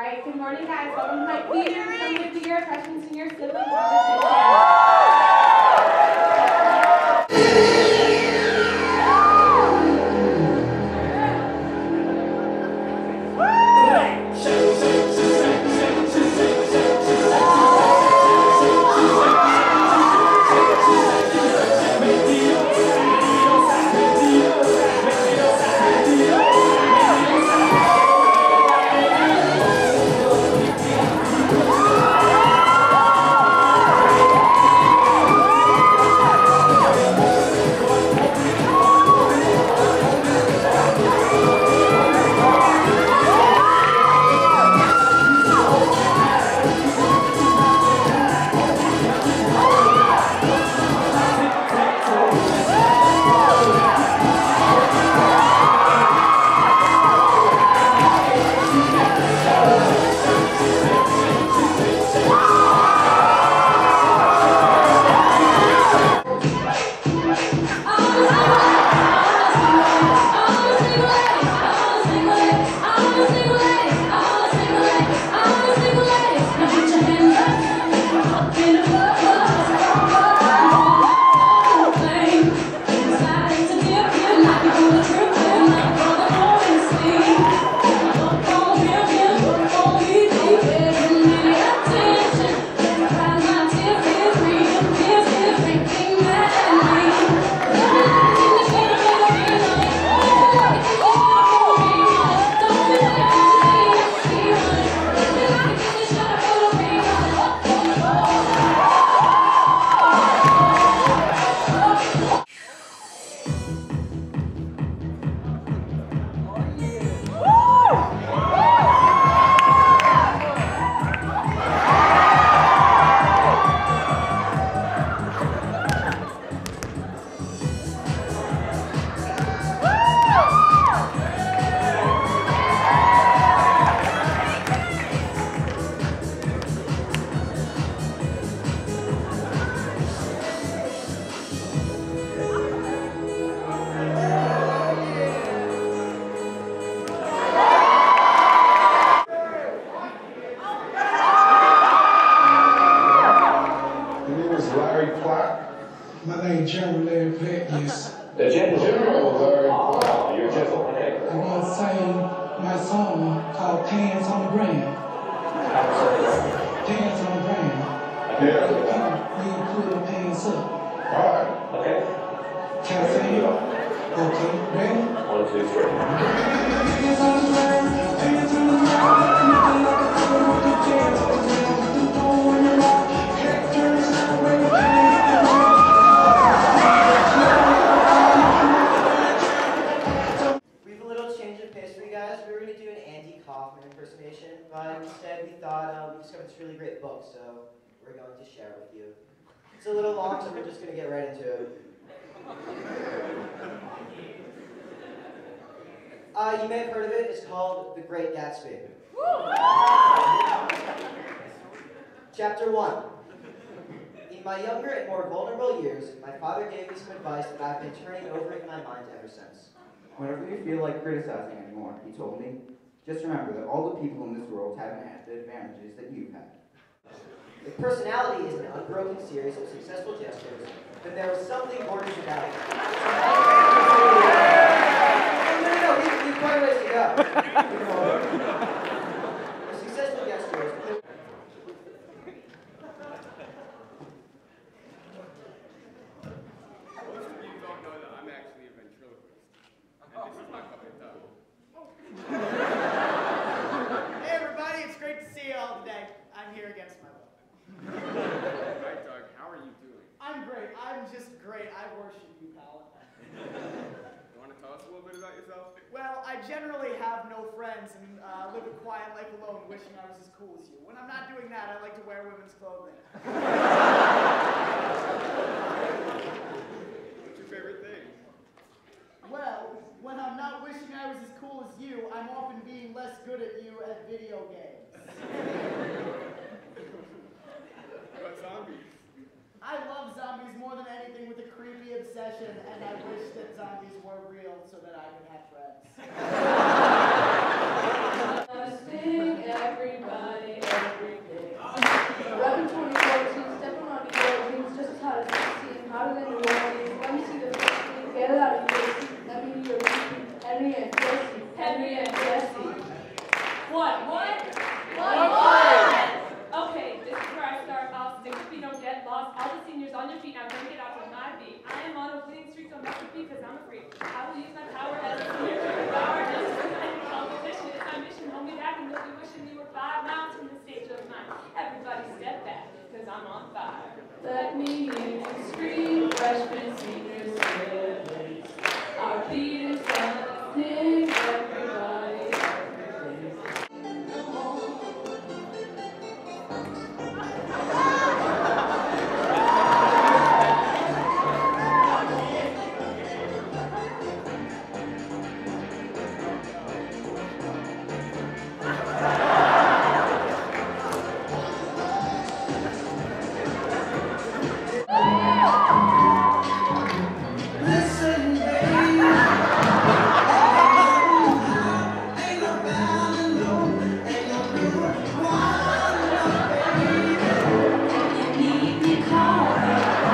Alright, good morning guys. Welcome to my Come With Your Freshman Senior Sibling Competition. General Larry Platt, yes. The General Larry Platt, you're General. I want to sing my song called Pants on the Ground. Pants on the ground. Yeah. We pull the pants up. Alright. Okay. Can I sing it? Okay, ready? 1, 2, 3. Pants on the ground, pants on the ground, nothing like a girl with the pants on the ground. You don't want to rock, head turns sideways, pants on the ground. Impersonation, but instead we thought we discovered this really great book, so we're going to share with you. It's a little long, so we're just going to get right into it. You may have heard of it. It's called The Great Gatsby. Chapter 1. In my younger and more vulnerable years, my father gave me some advice that I've been turning over in my mind ever since. Whenever you feel like criticizing anymore, he told me, just remember that all the people in this world haven't had the advantages that you've had. If personality is an unbroken series of successful gestures, then there was something gorgeous about it. No, we've quite a ways to go. The successful gestures. Most of you don't know that I'm actually a ventriloquist, and this is my puppet dog. Hey everybody, it's great to see you all today. I'm here against my will. Right, Doug, how are you doing? I'm great. I'm just great. I worship you, pal. You want to tell us a little bit about yourself? Well, I generally have no friends and live a quiet life alone, wishing I was as cool as you. When I'm not doing that, I like to wear women's clothing. What's your favorite thing? Well, when I'm not wishing I was as cool as you, I'm often being less good at you at video games. What about zombies? I love zombies more than anything with a creepy obsession, and I wish that zombies were real so that I could have friends. Sing everybody. I'm on fire. Let me hear you scream, freshmen, seniors, siblings. Our leaders gonna sing, everybody. Listen, baby. Ain't no bad, no, ain't no good. Why, baby? You need me, call me.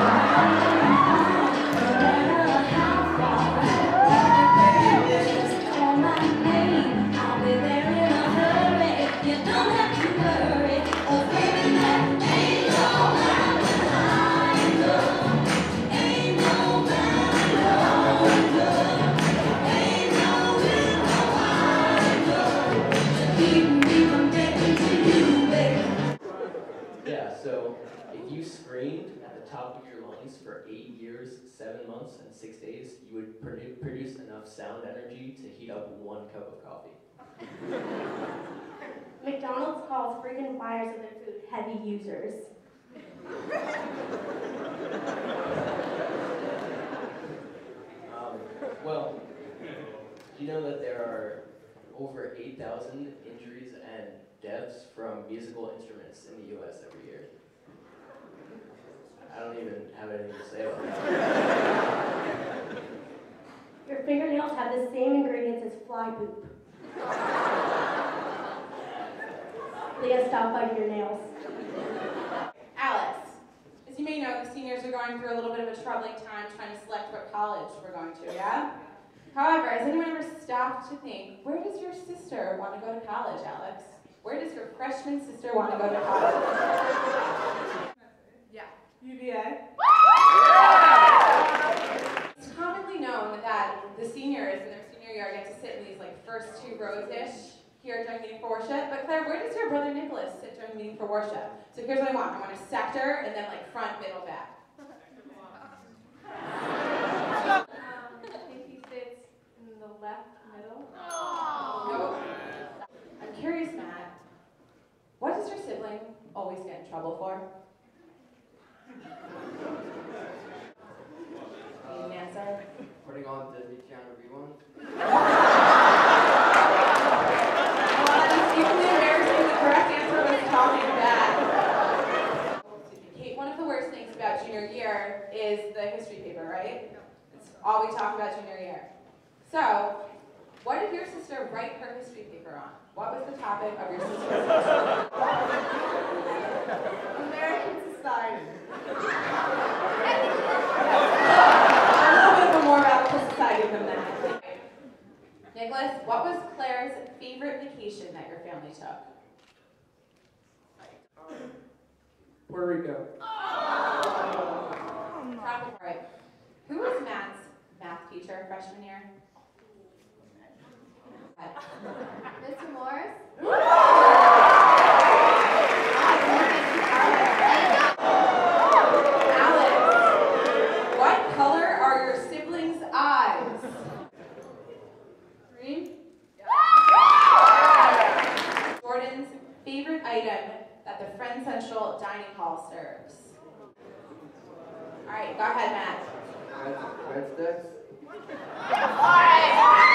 No matter how far. Just call my name. I'll be there in a hurry. You don't have to worry. Oh, baby, that ain't no bad, no. Ain't no bad, no good. Ain't no good, no I know. Keep me from getting to you, baby. Yeah, so if you screamed at the top of your lungs for 8 years, 7 months, and 6 days, you would produce enough sound energy to heat up 1 cup of coffee. McDonald's calls frequent buyers of their food heavy users. Well, do you know that there are over 8,000 injuries and deaths from musical instruments in the U.S. every year? I don't even have anything to say about that. Your fingernails have the same ingredients as fly poop. They gotta stop biting your nails. Alex, as you may know, the seniors are going through a little bit of a troubling time trying to select what college we're going to, yeah? However, has anyone ever stopped to think, where does your sister want to go to college, Alex? Where does your freshman sister want to go to college? Yeah. UVA. It's commonly known that the seniors in their senior year get to sit in these first 2 rows-ish here during meeting for worship. But Claire, where does your brother Nicholas sit during meeting for worship? So here's what I want. I want a sector and then front, middle, back. I think he sits in the left middle. Nope. I'm curious, Matt. What does your sibling always get in trouble for? Need an answer? Putting on Disney Channel reruns. Equally embarrassing, the correct answer was talking back. Kate, one of the worst things about junior year is the history paper, right? It's all we talk about junior year. So, what did your sister write her history paper on? What was the topic of your sister's history paper? American society. A little bit more about the society than that. Nicholas, what was Claire's favorite vacation that your family took? Puerto Rico. All right. Who was Matt's math teacher freshman year? Mr. Morris? Alex, what color are your siblings' eyes? Green? Jordan's favorite item that the Friend Central dining hall serves. All right, go ahead, Matt. Breadsticks. All right.